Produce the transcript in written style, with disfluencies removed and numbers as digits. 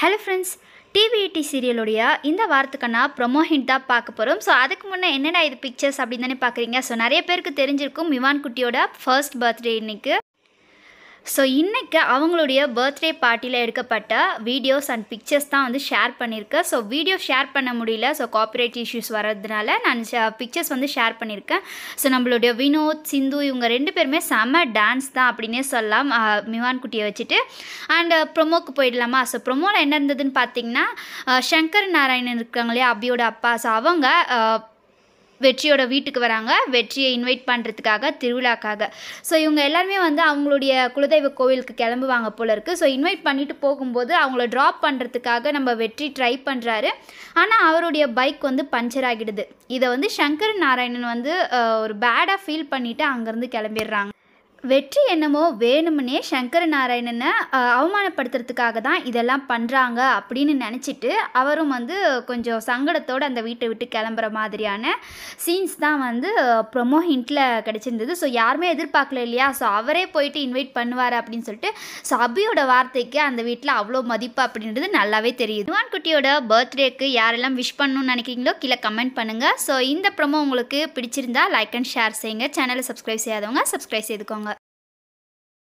Hello friends, TVET சீரியலுடைய இந்த வாரத்துக்கான promo hint தான் பார்க்க போகிறோம். ஸோ அதுக்கு முன்னே என்னடா இது பிக்சர்ஸ் அப்படின்னு தானே பார்க்குறீங்க. ஸோ நிறைய பேருக்கு தெரிஞ்சிருக்கும் மிவான் குட்டியோட ஃபர்ஸ்ட் பர்த்டே இன்னைக்கு. ஸோ இன்றைக்கி அவங்களுடைய பர்த்டே பார்ட்டியில் எடுக்கப்பட்ட வீடியோஸ் அண்ட் பிக்சர்ஸ் தான் வந்து ஷேர் பண்ணியிருக்கேன். ஸோ வீடியோ ஷேர் பண்ண முடியல, ஸோ காப்பிரைட் இஷ்யூஸ் வர்றதுனால நான் பிக்சர்ஸ் வந்து ஷேர் பண்ணியிருக்கேன். ஸோ நம்மளுடைய வினோத், சிந்து இவங்க ரெண்டு பேருமே செம்ம டான்ஸ் தான் அப்படின்னே சொல்லலாம் மிவான் குட்டியை வச்சுட்டு. அண்ட் ப்ரொமோக்கு போயிடலாமா. ஸோ ப்ரொமோவில் என்ன இருந்ததுன்னு பார்த்தீங்கன்னா, சங்கர் நாராயணன் இருக்காங்க இல்லையா, அபியோட அப்பா. ஸோ அவங்க வெற்றியோட வீட்டுக்கு வராங்க, வெற்றியை இன்வைட் பண்ணுறதுக்காக, திருவிழாக்காக. ஸோ இவங்க எல்லாருமே வந்து அவங்களுடைய குலதெய்வ கோவிலுக்கு கிளம்புவாங்க போல இருக்குது. ஸோ இன்வைட் பண்ணிட்டு போகும்போது அவங்கள ட்ராப் பண்ணுறதுக்காக நம்ம வெற்றி ட்ரை பண்ணுறாரு. ஆனால் அவருடைய பைக் வந்து பஞ்சர் ஆகிடுது. இதை வந்து சங்கர் நாராயணன் வந்து ஒரு பேடாக ஃபீல் பண்ணிவிட்டு அங்கேருந்து கிளம்பிடுறாங்க. வெற்றி என்னமோ வேணும்னே சங்கர நாராயணனை அவமானப்படுத்துறதுக்காக தான் இதெல்லாம் பண்ணுறாங்க அப்படின்னு நினச்சிட்டு அவரும் வந்து கொஞ்சம் சங்கடத்தோடு அந்த வீட்டை விட்டு கிளம்புற மாதிரியான சீன்ஸ் தான் வந்து ப்ரொமோ ஹிண்ட்டில் கிடச்சிருந்தது. ஸோ யாருமே எதிர்பார்க்கல இல்லையா. ஸோ அவரே போயிட்டு இன்வைட் பண்ணுவார் அப்படின்னு சொல்லிட்டு. ஸோ அபியோட வார்த்தைக்கு அந்த வீட்டில் அவ்வளோ மதிப்பு அப்படின்றது நல்லாவே தெரியுது. மிவான் குட்டியோட பர்த்டேக்கு யாரெல்லாம் விஷ் பண்ணணும்னு நினைக்கிறீங்களோ கீழே கமெண்ட் பண்ணுங்கள். ஸோ இந்த ப்ரொமோ உங்களுக்கு பிடிச்சிருந்தா லைக் அண்ட் ஷேர் செய்யுங்க. சேனலை சப்ஸ்கிரைப் செய்யாதவங்க சப்ஸ்கிரைப் செய்துக்கோங்க.